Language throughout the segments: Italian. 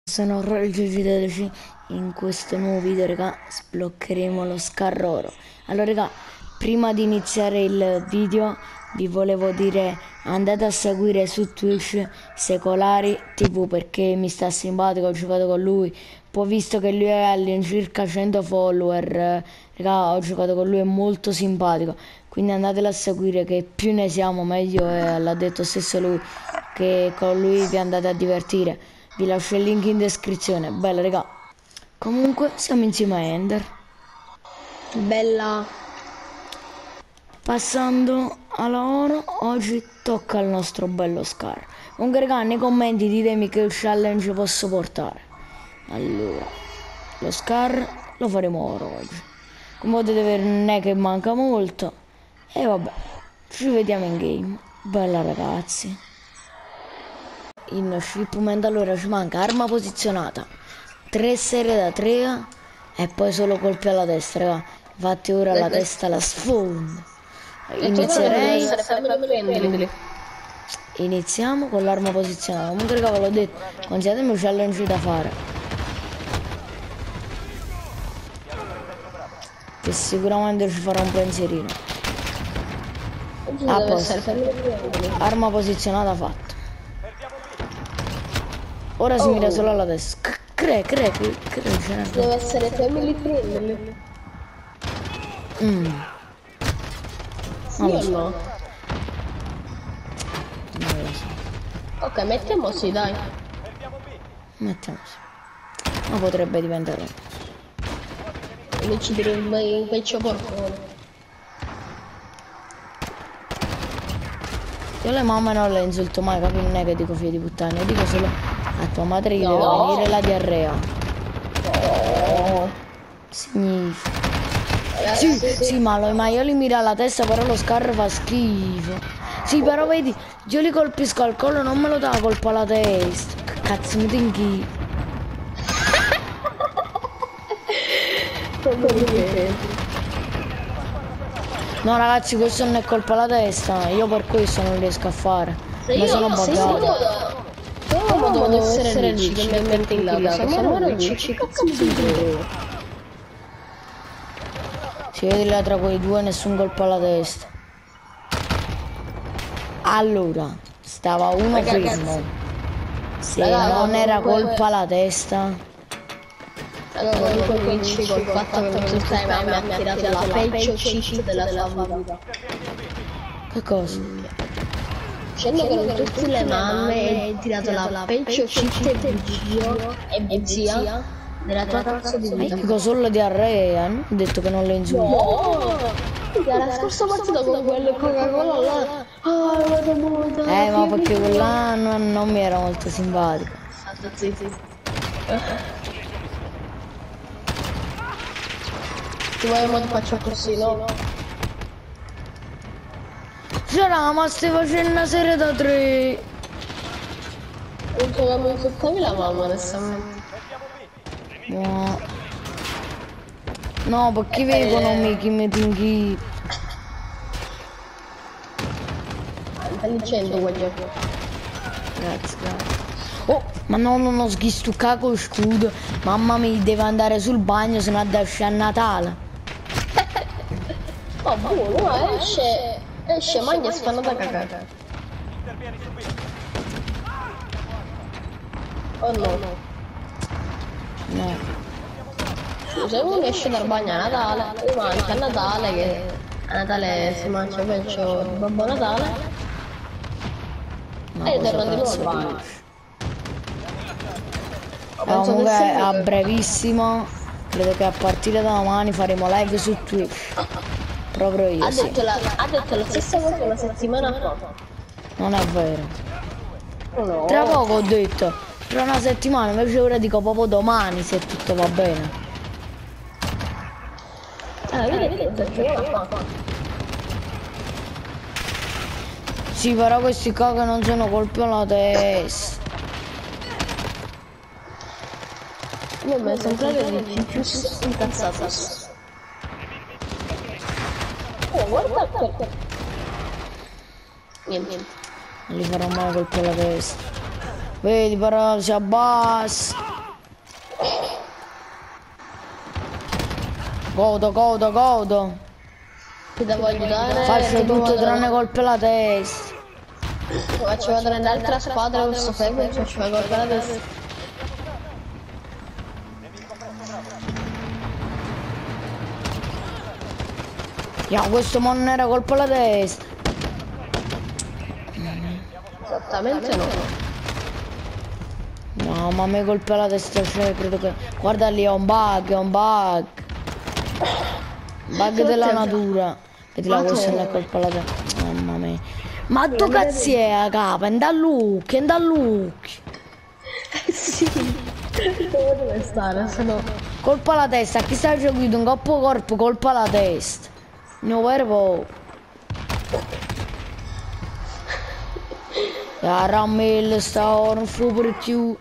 Sono Roll10, in questo nuovo video raga sbloccheremo lo Scar oro. Allora raga, prima di iniziare il video vi volevo dire andate a seguire su Twitch Secolari TV perché mi sta simpatico, ho giocato con lui, poi visto che lui è all'incirca 100 follower, raga ho giocato con lui, è molto simpatico, quindi andatelo a seguire che più ne siamo meglio e l'ha detto stesso lui che con lui vi andate a divertire. Vi lascio il link in descrizione. Bella raga. Comunque siamo insieme a Ender. Bella. Passando alla oro, oggi tocca al nostro bello Scar. Comunque raga, nei commenti ditemi che challenge posso portare. Allora, lo Scar lo faremo oro oggi. Come potete vedere non è che manca molto. E vabbè, ci vediamo in game. Bella ragazzi. In shipment allora ci manca arma posizionata, 3 serie da 3 e poi solo colpi alla testa raga. Infatti ora la testa la sfondo. Iniziamo con l'arma posizionata. Comunque raga ve l'ho detto, consigliatemi un challenge da fare che sicuramente ci farà un pensierino. A posto, arma posizionata fatta. Ora si mira solo alla testa. Deve essere family friendly. Sì o no? Non lo so. Ok, mettiamo sì, dai. Mettiamo sì. Ma potrebbe diventare. Mi uccidere un peccio porcone. Io le mamme non le insulto mai, capi? Non è che dico figli di puttana, io dico solo a tua madre gli deve venire la diarrea. No. Significa. Sì, ma io li miro alla testa, però lo Scar fa schifo. Sì, però vedi, io li colpisco al collo, non me lo dà colpo alla testa. Che cazzo mi tinchi? No ragazzi, questo non è colpa alla testa, io per questo non riesco a fare. Ma sono buggato. Come devo essere lì, che mi mette in là, se muore lì, che cazzo mi dico? Si vede là tra quei due, nessun colpo alla testa. Allora, stava uno fermo. Se non era colpa alla testa. Allora, comunque vinci col fatto che tutta la mamma mi ha tirato la peggio cheat della sua vita. Che cosa? Dicendo che con tutte le mamme hai tirato la peggio cheat di zio e zia della tua cazzo di vita. Dico solo diarrea, non ho detto che non le insulto. No! La scorsa partita con quelle Coca-Cola là. Ah, vado molto. Ma perché quella non mi era molto simpatica. Sì. Ti vogliamo ti faccio così, no? C'era, ma stai facendo una serie da 3. Non so come insultavi la mamma onestamente. No, perché vengono Mickey mi tinghi. Intelligente quel gioco. Grazie. Oh, ma no, non ho sghistuccato con scudo. Mamma mi deve andare sul bagno, se no adesso a Natale. Oh, buono, esce, mangia e spanna da cagare. Oh no. No. Se uno esce dal bagno a Natale, lui mangia a Natale, che a Natale si mangia penso Babbo Natale. E torna di nuovo al bagno. Comunque a brevissimo, credo che a partire da domani faremo live su Twitch. Proprio io. Ha detto la stessa cosa una settimana fa. Non è vero. No. Tra poco ho detto, tra una settimana, invece ora dico proprio domani se tutto va bene. Sì, però questi qua che non sono colpi alla testa. Io mi è sembrato di più incazzato. Guarda qua. Niente. Non gli farò mai colpi alla testa. Vedi, però si abbassa. Godo. Ti devo aiutare. Faccio tutto tranne colpi alla testa. Faccio vedere nell'altra squadra questo febbre, faccio vedere colpi alla testa. Questo non era colpo alla testa. Esattamente no. No, ma a me colpi alla testa c'è, credo che... Guarda lì, è un bug. Bug della natura. Vedi la cosa non è colpa alla testa. Mamma mia. Ma tu cazzo è a capo? È da look. Sì. Dove deve stare, se no... Colpa alla testa, chi sta giocando un coppo corpo, colpa alla testa. No, vero? La rammella sta non fu pure più.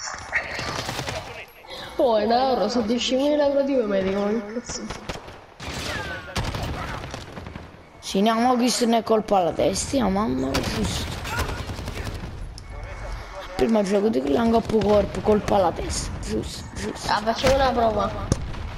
Oh, è un euro, sono 10.000 euro di medico, ma che cazzo? Sì, no, questo non è colpa alla testa, mamma, giusto. Prima gioco di quello coppo corpo, colpa alla testa, giusto. Ah, facciamo una prova.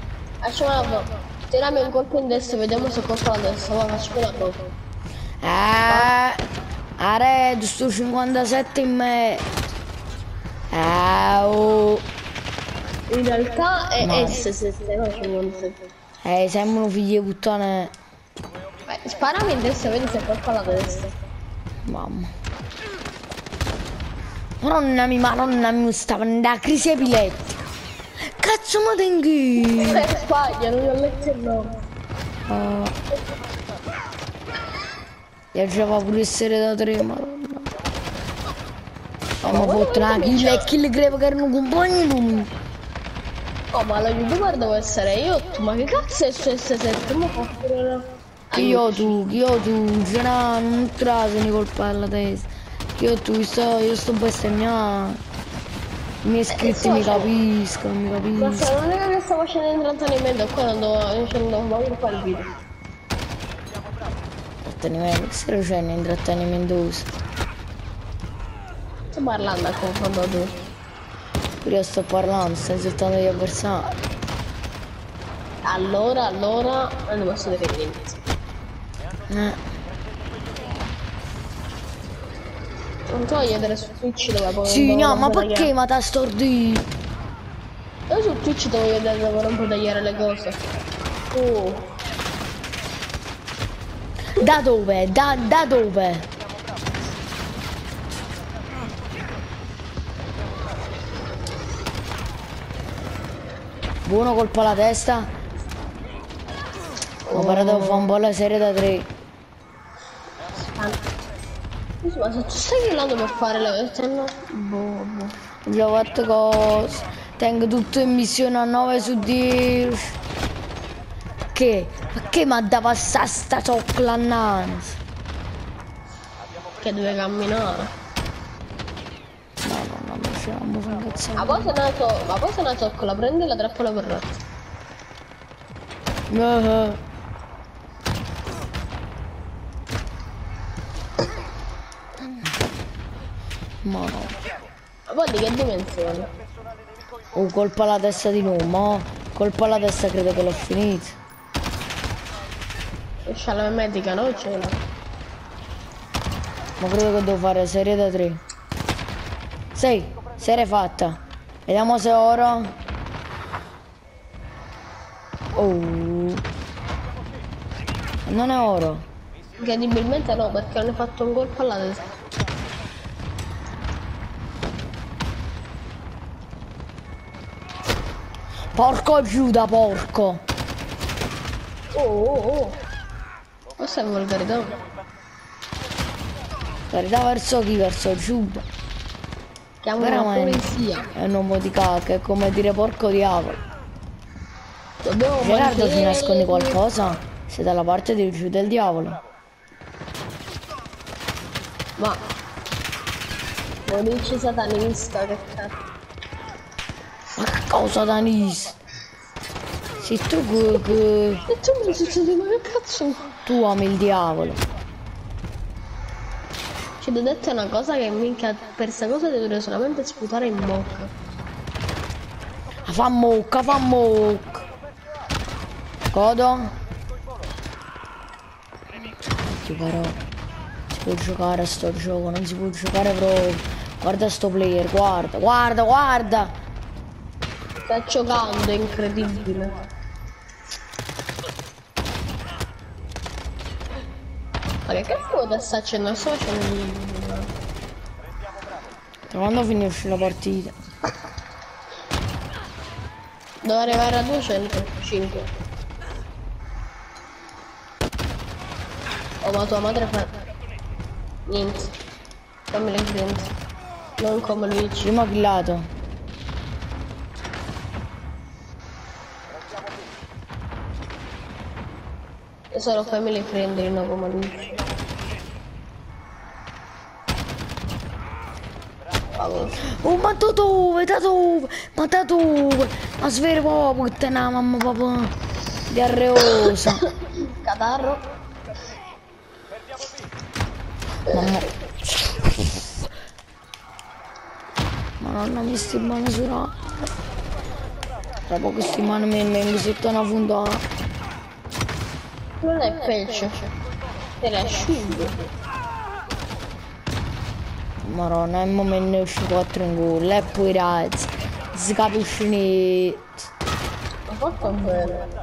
Tirami un colpo in destra, vediamo se colpa alla destra, ma facciamo una prova. A red, sto 57 in me. Oh. In realtà è S7, no 57. Sembrano figli di puttane. Sparami in destra, vedi se colpa alla destra. Mamma. Madonna mia, stava nella crisi epilettica. Cazzo ma tengi? Sbaglia, non ho letto il nome. Piaceva pure essere da 3, madonna. Ma fotte una kill credo che erano compagni lui. Oh, ma la youtuber devo essere io, ma che cazzo è su S7? Ma fa pure... Io tu, ce n'ha non trase di colpa alla testa. Io sto bestemmiando. I miei iscritti mi capiscono, Ma se non è che sto facendo intrattenimento, qua non devo fare il video. Intrattenimento, che stai facendo intrattenimento? Sto parlando a confronto tu. Pure io sto parlando, sto insultando gli avversari. Allora, non posso dire niente. Non togliere su Twitch dove poi... Sì, no, ma perché ma t'ha stordito? Io su Twitch devo vedere dove non puoi tagliare le cose. Oh. Da dove? Da dove? Buono colpo alla testa. Ho parato a fare un po' la serie da 3. Ma se tu stai killando per fare le veste, no? Boh. Già ho fatto cose. Tengo tutto in missione a 9 su 10. Che? Ma che mi ha da passare sta cioccola annanzi? Che deve camminare. No, non ce la fa incazzare. Ma poi se una cioccola, prendi la trappola per razza. Ma no. Ma poi di che dimensione? Oh, colpa alla testa di nuovo, mo. Colpa alla testa credo che l'ho finito. Esce la medica, no? Ce l'ha. Ma credo che devo fare serie da 3. 6, serie fatta. Vediamo se oro. Oh. Non è oro. Incredibilmente no, perché hanno fatto un colpo alla testa. Porco Giuda, porco. Oh. Questa è volgarità. Carità verso chi? Verso Giuda. Chiamo la polizia. È un uomo di cacca, è come dire porco diavolo. Dobbiamo Gerardo, mantenere... ti nascondi qualcosa? Sei dalla parte di Giuda del diavolo. Ma... non dici satanista, che cazzo. Ma che cosa satanista? Sei tu che... E tu mi succede, ma che cazzo? Tu ami il diavolo. Ci ho detto una cosa che minchia, per sta cosa devo solamente sputare in bocca. Fa mucca, fa mucca. Godo. Però si può giocare a sto gioco, non si può giocare proprio. Guarda sto player, guarda, guarda, guarda. Sta giocando, è incredibile. Ma che cosa sta facendo? Sto facendo niente. Da quando finisce la partita? Devo arrivare a 205. Oh, ma tua madre fa... niente. Fammi le clienti. Non come Luigi. Primo killato. Io sono family friendly, non come Luigi. Oh, ma da dove? Da dove? Ma da dove? Ma svero proprio che te ne mamma papà. Diarreosa. Catarro. Mamma. Madonna, mi sti mani surate. Dopo che sti mani mi vengono sotto una fondata. Non è pesce. Te la asciugo. Madonna, il momento ne usci 4 in gol. E poi ragazzi, si capisce niente. Ma fatto bene.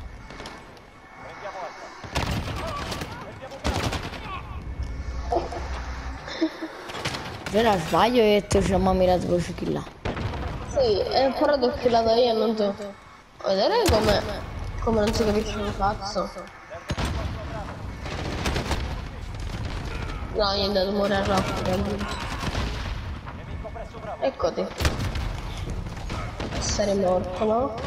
Se non sbaglio e ti ci mirato per là. Sì, però ti ho filato io e non tu. Vedere come non si capisce un cazzo. No, niente, devo morire rapido. Eccoti. Essere morto, no?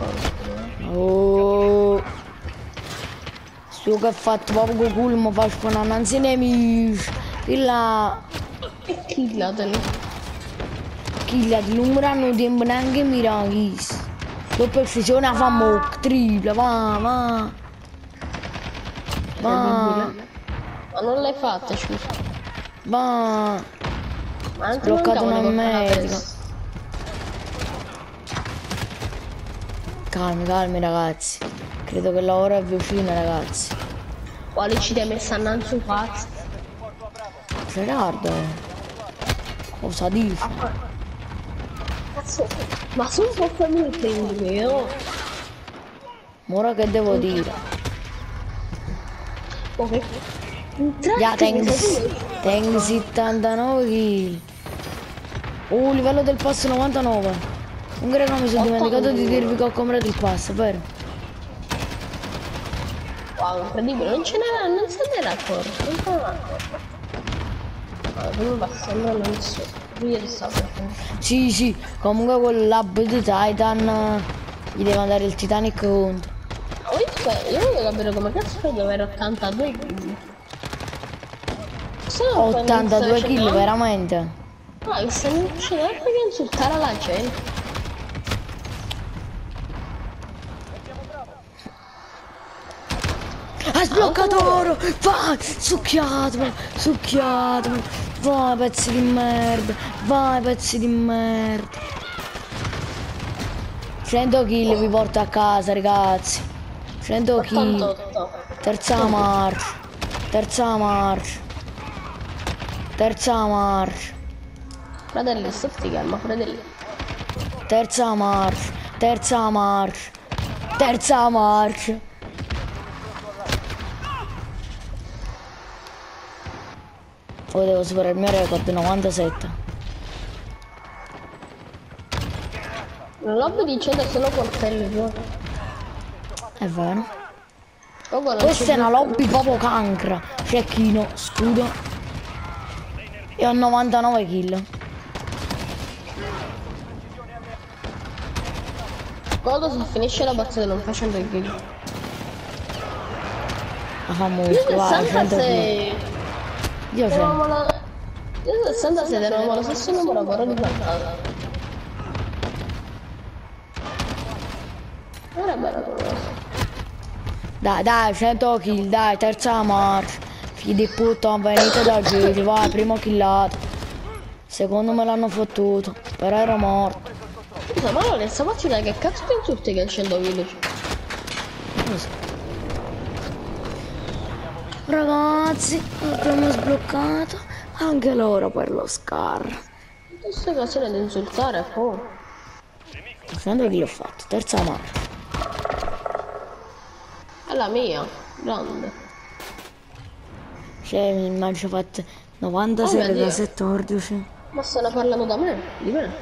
Oh. Sto che ha fatto proprio culo, mi fa spawnare anzi nemici. Là. E killateli. Killati, non avranno tempo neanche mirachis. Dopo precisione fa mock, tripla, va, va. Va, Ma non l'hai fatta, scusa. va. Ma non ti Bloccato mancava una di colpo alla medica. testa. Calmi, calmi ragazzi. Credo che l'ora è vicina ragazzi. Quali ci hai messa innanzi un cazzo? Gerardo. Cosa dici? Cazzo, ma sono un po' famiglia io. Ora che devo dire? Ok. Ya tengo 79 kg. Livello del pass 99. Un greco mi sono dimenticato di dirvi che ho comprato il pass, vero? Wow, incredibile, non se n'era accorto, non se n'era accorto. Come basta, non so. Io stavo. Sì, sì, comunque quel lab di Titan gli deve andare il Titanic contro. Io voglio capire come cazzo fai ad avere 82 kg. 82 kg veramente. Ah, mi stanno dicendo perché insultare la gente. Ha sbloccato oro! Vai! Succhiatelo! Succhiatelo! Vai pezzi di merda! Vai pezzi di merda! 100 kill vi porto a casa ragazzi! 100 kill! 88. Terza marcia! Terza marcia! Terza marcia! Fratelli, sti calma, fratelli. Terza marcia! Terza marcia! Terza marcia! Oh, devo superare il mio record 97. Non l'ho dicendo solo coltelli, giuro. È vero. Comunque non Questa c'è è una più- lobby proprio cancra. Cecchino, scudo. E ho 99 kill. Quando si finisce la partita non fa 100 kg. La famosa, Io vai, 100 kill. 66. Io 100. Eravamo la... Io 66 eravamo lo stesso numero però di battaglia. Non è bella cosa. Dai, dai, 100 kill, dai, terza marcia. Figli di puttana, venite da Gigi, vai, primo killato. Secondo me l'hanno fottuto, però ero morto. Scusa, ma allora stamattina che cazzo ti insulti che accendo video? Non lo so. Ragazzi, abbiamo sbloccato anche loro per lo Scar. Questa occasione di insultare, oh. Sandro chi l'ho fatto? Terza mano. È la mia, grande. Cioè, mi immagino fatte 96 da 14. Ma stanno parlando da me, di me.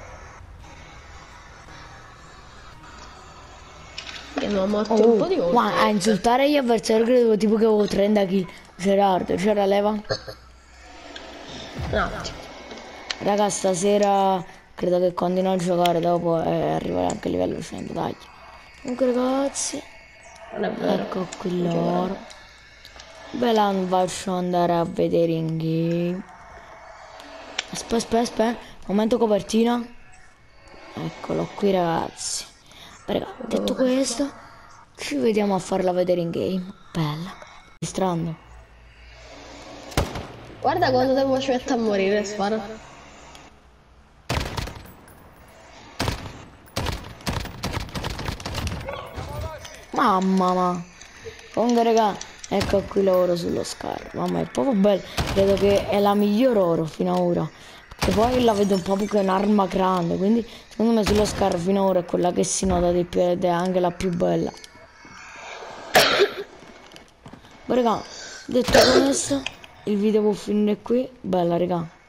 Io mi ho morto un po' di volte. Ma a insultare gli avversari credevo tipo che avevo 30 kg. Gerardo, c'era leva? Un attimo. Raga, stasera credo che continuo a giocare dopo e arrivare anche a livello 100, dai. Comunque ragazzi, Non è vero. ecco qui loro. Ve la faccio andare a vedere in game. Aspetta. Momento copertina. Eccolo qui ragazzi. Raga, detto questo, ci vediamo a farla vedere in game. Bella. Registrando. Guarda quando tempo ci mette a morire, spara. Mamma ma. Comunque raga, ecco qui l'oro sullo Scar. Mamma è proprio bello. Credo che è la miglior oro fino ad ora. Perché poi la vedo proprio che è un'arma grande. Quindi secondo me sullo Scar fino ad ora è quella che si nota di più ed è anche la più bella. Ma raga, detto questo, il video può finire qui. Bella raga.